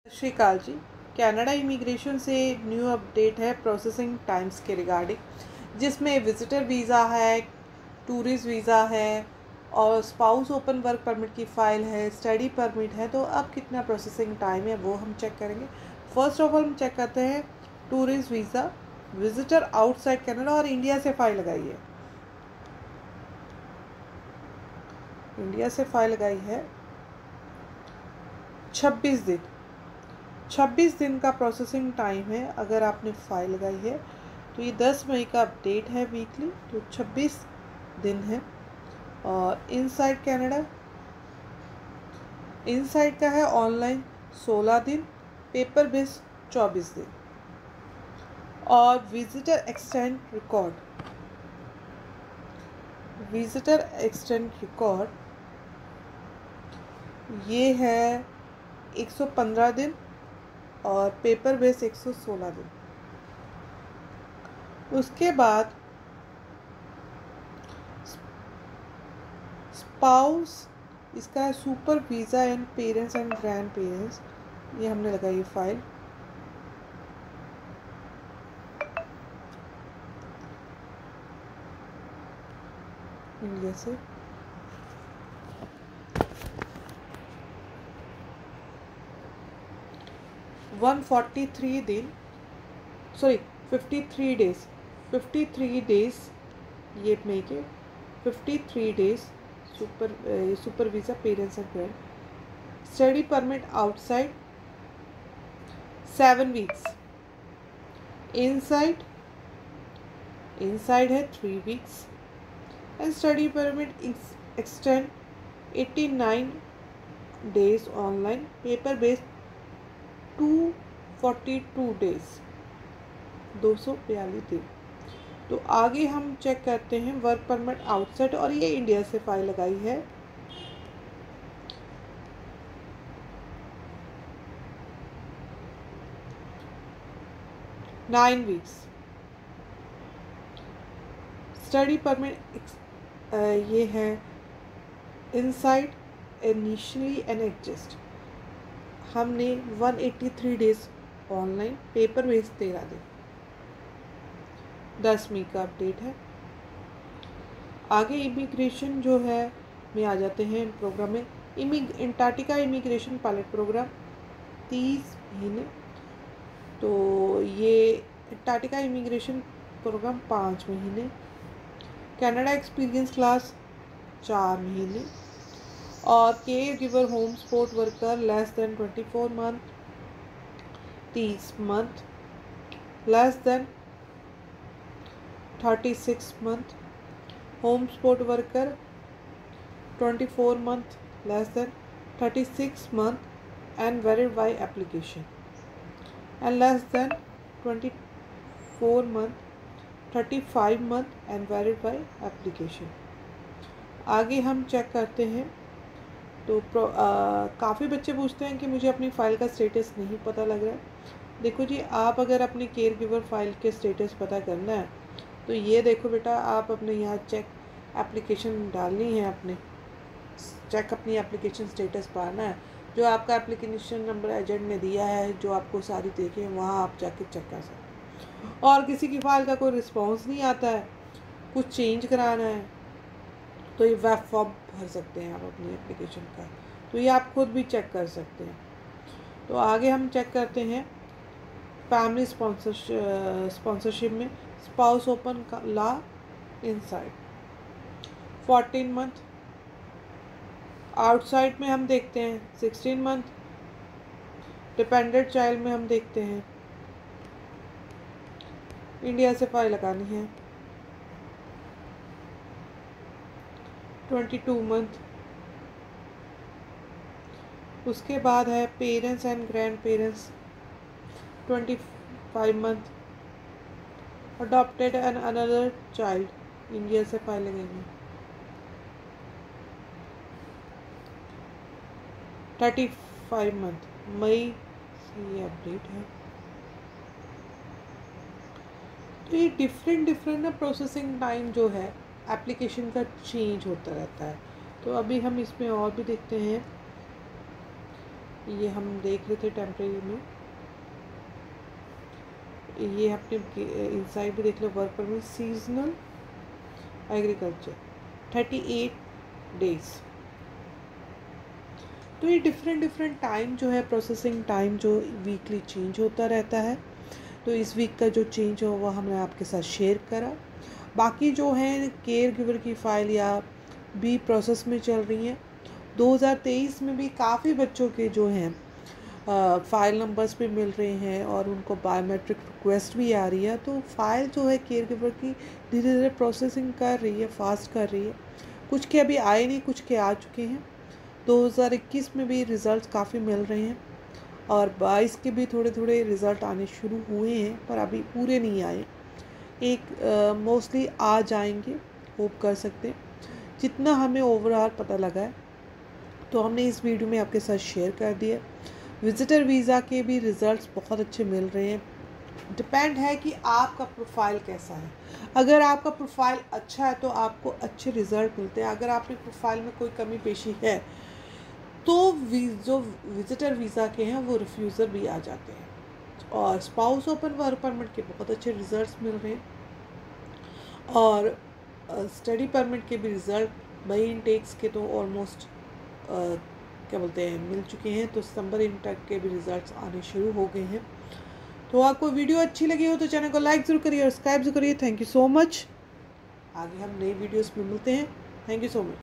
Shri Akal ji. Canada immigration से new update है processing times के रिगार्डिंग, जिसमें विजिटर वीज़ा है, टूरिस्ट वीज़ा है और स्पाउस ओपन वर्क परमिट की फ़ाइल है, स्टडी परमिट है। तो अब कितना प्रोसेसिंग टाइम है वो हम चेक करेंगे। फर्स्ट ऑफ ऑल हम चेक करते हैं tourist visa, visitor outside Canada और इंडिया से फ़ाइल लगाई है। इंडिया से फ़ाइल लगाई है 26 दिन। 26 दिन का प्रोसेसिंग टाइम है। अगर आपने फ़ाइल लगाई है तो ये 10 मई का अपडेट है वीकली, तो 26 दिन है। और इनसाइड कनाडा, इनसाइड का है ऑनलाइन 16 दिन, पेपर बेस 24 दिन। और visitor extend record, visitor extend record ये है 115 दिन और पेपर बेस 116 दिन। उसके बाद स्पाउस, इसका है super visa and parents and grand parents. ये हमने लगाई फाइल। इंडिया से 143 दिन, सॉरी 53 डेज, 53 डेज ये मई के 53 days super visa parents and grand. Study permit outside 7 weeks. Inside, inside है 3 weeks. And study permit extend 89 days online, paper based 242 days, 242 दिन। तो आगे हम चेक करते हैं वर्क परमिट आउटसाइड, और ये इंडिया से फाइल लगाई है। Nine weeks. स्टडी परमिट ये है इनसाइड इनिशियली एंड एडजस्ट, हमने 183 डेज ऑनलाइन, पेपर बेस 13 दिन। 10 मई का अपडेट है। आगे इमिग्रेशन जो है में आ जाते हैं प्रोग्राम में। अंटार्कटिका इमिग्रेशन पायलट प्रोग्राम 30 महीने। तो ये अंटार्कटिका इमिग्रेशन प्रोग्राम 5 महीने। कनाडा एक्सपीरियंस क्लास 4 महीने। और care giver home support worker less than 24 month 30 month, less than 36 month, home support worker 24 month less than 36 month and valid by application, and less than 24 month 35 month and valid by application। आगे हम check करते हैं। तो काफ़ी बच्चे पूछते हैं कि मुझे अपनी फ़ाइल का स्टेटस नहीं पता लग रहा है। देखो जी, आप अगर अपनी केयर गिवर फाइल के स्टेटस पता करना है तो ये देखो बेटा, आप अपने यहाँ चेक एप्लीकेशन डालनी है, अपने चेक अपनी एप्लीकेशन स्टेटस पाना है। जो आपका एप्लीकेशन नंबर एजेंट ने दिया है, जो आपको सारी देखे, वहाँ आप जाके चेक कर सकते हैं। और किसी की फ़ाइल का कोई रिस्पॉन्स नहीं आता है, कुछ चेंज कराना है, तो ये वेब फॉर्म भर सकते हैं आप अपनी एप्लीकेशन का। तो ये आप खुद भी चेक कर सकते हैं। तो आगे हम चेक करते हैं फैमिली स्पॉन्सरशिप में स्पाउस ओपन ला इनसाइड 14 मंथ। आउटसाइड में हम देखते हैं 16 मंथ। डिपेंडेंट चाइल्ड में हम देखते हैं इंडिया से फाइल लगानी है 22 मंथ। उसके बाद है parents and grand parents 25 month. Adopted and another child India से फाइल लगेंगे 35 मंथ। मई से ये अपडेट है। तो ये डिफरेंट ना प्रोसेसिंग टाइम जो है एप्लीकेशन का चेंज होता रहता है। तो अभी हम इसमें और भी देखते हैं ये हम देख रहे थे टेम्परेरी में, ये अपने इंसाइड भी देख लो, work permit seasonal agriculture 38 days. तो ये डिफरेंट टाइम जो है, प्रोसेसिंग टाइम जो वीकली चेंज होता रहता है। तो इस वीक का जो चेंज हो वो हमने आपके साथ शेयर करा। बाकी जो है केयर गिवर की फ़ाइल या भी प्रोसेस में चल रही हैं। 2023 में भी काफ़ी बच्चों के जो हैं फ़ाइल नंबर्स भी मिल रहे हैं और उनको बायोमेट्रिक रिक्वेस्ट भी आ रही है। तो फ़ाइल जो है केयर गिवर की धीरे धीरे प्रोसेसिंग कर रही है, फास्ट कर रही है। कुछ के अभी आए नहीं, कुछ के आ चुके हैं। 2021 में भी रिज़ल्ट काफ़ी मिल रहे हैं और 22 के भी थोड़े थोड़े रिज़ल्ट आने शुरू हुए हैं, पर अभी पूरे नहीं आए। एक मोस्टली आ जाएंगे, होप कर सकते हैं। जितना हमें ओवरऑल पता लगा है तो हमने इस वीडियो में आपके साथ शेयर कर दिया। विज़िटर वीज़ा के भी रिज़ल्ट्स बहुत अच्छे मिल रहे हैं। डिपेंड है कि आपका प्रोफाइल कैसा है। अगर आपका प्रोफाइल अच्छा है तो आपको अच्छे रिज़ल्ट मिलते हैं। अगर आपके प्रोफाइल में कोई कमी पेशी है तो जो विज़िटर वीज़ा के हैं वो रिफ्यूज़र भी आ जाते हैं। और स्पाउस ओपन वर्क परमिट के बहुत अच्छे रिज़ल्ट्स मिल रहे हैं और स्टडी परमिट के भी रिज़ल्ट मई इनटेक्स के तो ऑलमोस्ट क्या बोलते हैं मिल चुके हैं। तो सितंबर इनटेक के भी रिज़ल्ट्स आने शुरू हो गए हैं। तो आपको वीडियो अच्छी लगी हो तो चैनल को लाइक ज़रूर करिए और सब्सक्राइब ज़रूर करिए। Thank you so much. आगे हम नई वीडियोस में मिलते हैं। Thank you so much.